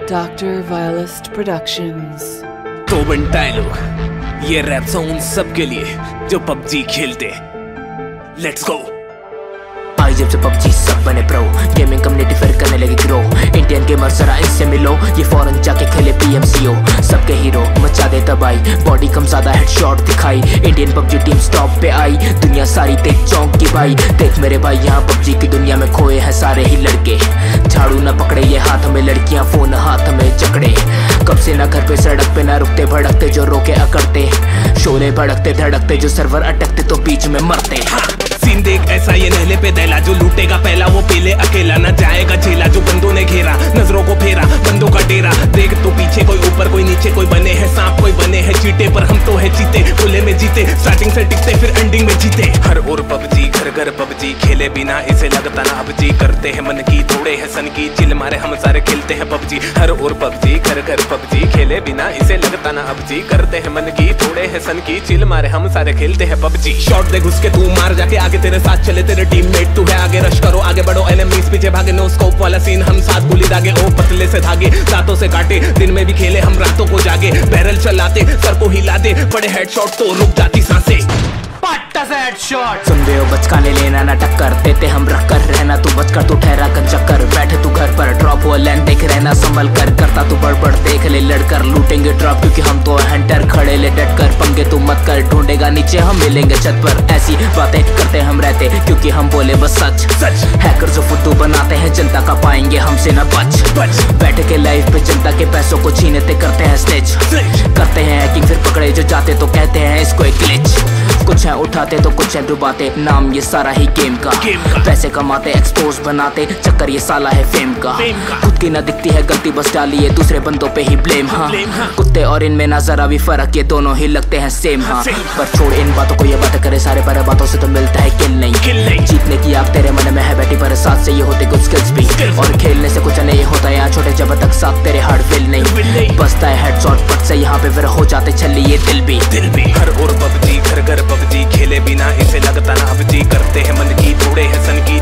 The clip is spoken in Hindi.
Dr. Violist Productions। तो बन डायलॉग ये रैप सॉन्ग उन सब के लिए जो पबजी खेलते। Let's go. आई जब से पबजी सब बने प्रो, गेमिंग कम्युनिटी फिर करने लगी ग्रो। इंडियन गेमर जरा इससे मिलो, ये फॉरेन जाके खेले PMCO। सबके हीरो मचा दे तबाही, बॉडी कम ज्यादा हेडशॉट दिखाई। इंडियन पबजी टीम स्टॉप पे आई, दुनिया सारी देख चौंक की भाई। देख मेरे भाई यहाँ पबजी की दुनिया में खोए हैं सारे ही लड़के। झाड़ू न पकड़े ये हाथ में लड़कियां, फोन हाथ में जकड़े। कब से ना घर पे सड़क पे ना रुकते भड़कते, जो रोके अकड़ते। शोले भड़कते धड़कते, जो सर्वर अटकते तो बीच में मरते। सीन देख ऐसा ये नहले पे दैला, जो लूटेगा पहला वो पीले अकेला। न जाएगा झेला जो बंदों ने घेरा, नजरों को फेरा बंदों का डेरा। देख तो पीछे कोई ऊपर कोई नीचे, कोई बने हैं सांप कोई बने हैं चीटे। पर हम तो है जीते, खुले में जीते, स्टार्टिंग से टिकते फिर एंडिंग में जीते। हर ओर पबजी घर घर पबजी, खेले बिना इसे लगता ना अबजी। करते हैं मन की थोड़े है सन की, चिल मारे हम सारे खेलते हैं पबजी। हर ओर पबजी घर घर पबजी, खेले बिना इसे लगता ना अबजी। करते हैं मन की थोड़े है सन की, चिल मारे हम सारे खेलते हैं पबजी। शॉट दे घुस के तू मार जाके आगे, तेरे साथ चले तेरे टीममेट, तू है आगे रश करो आगे बढ़ो। एनिमीज पीछे भागे, नो स्कोप वाला सीन हम साथ गोली दागे। ओ पतले से धागे दांतों से काटे, दिन में भी खेले हम रातों को जागे। बैरल चलाते सर को हिला दे, पड़े हेडशॉट तो रुक जाती सांसें। सुन रहे हो बचकाने लेना ना टक्कर, देते हम रख कर रहना तू बचकर। तू ठहरा कर चक्कर, बैठे तू घर पर ड्रॉप हुआ लैंड देख रहना संभल कर। करता तू बड़बड़ देख ले लड़कर, लूटेंगे ड्रॉप क्योंकि हम तो हंटर। खड़े ले डट कर, पंगे तू मत कर, ढूंढेगा नीचे हम मिलेंगे छत पर। ऐसी बातें करते हम रहते क्योंकि हम बोले बस सच सच। हैकर जो फुद्दू बनाते हैं जनता का, पाएंगे हमसे न बच। बैठ के लाइफ पे जनता के पैसों को छीनते करते हैं स्टेज। करते हैं हैकिंग फिर पकड़े जो जाते तो कहते हैं इसको एक ग्लिच। कुछ है उठाते तो कुछ है डुबाते, नाम ये सारा ही गेम का। पैसे कमाते एक्सपोज बनाते, चक्कर ये साला है फेम का। खुद की ना दिखती है गलती बस डालिए दूसरे बंदों पे ही ब्लेम। हाँ कुत्ते और इनमें ना जरा भी फर्क, ये दोनों ही लगते हैं सेम। हाँ पर छोड़ इन बातों को, ये बातें करे सारे बड़े बातों से तो मिलता है किल नहीं। जीतने की आग तेरे मन में है बैठी, पर साथ से ये होते कुछ स्किल्स भी। और खेलने से कुछ नहीं होता यहाँ छोटे, जब तक साथ तेरे हार्ट फेल नहीं। बसता है हेडशॉट पट से यहाँ पे, फिर हो जाते छल्ली ये दिल भी। हर ओर पबजी घर घर पबजी, खेले बिना इसे लगता ना अबजी। करते हैं मन की थोड़े है सन की,